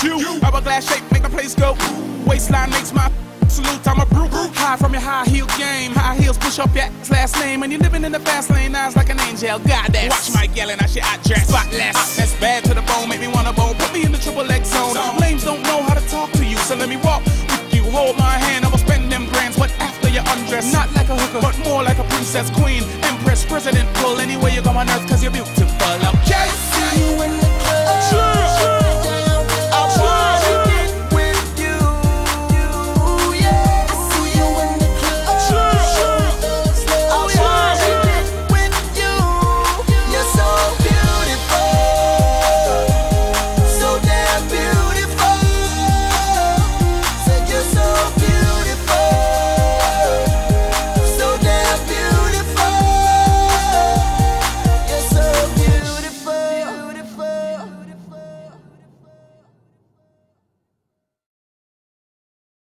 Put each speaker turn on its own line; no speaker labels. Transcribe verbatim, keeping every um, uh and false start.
you. Hourglass shape make the place go. Waistline makes my salute. I'm a brute. High from your high heel game. High heels push up your last name. And you're living in the fast lane. Eyes like an angel. Goddess. Watch my yelling. I shit I dress. Spotless. That's bad to the bone. Make me wanna bone. Put me in the triple X zone. Lames don't know how to talk to you. So let me walk with you. Hold my hand. I will spend them grands. But after you undress. Not like a hooker. But more like a princess, queen, empress, president. Pull anywhere you go on earth. Cause you're beautiful.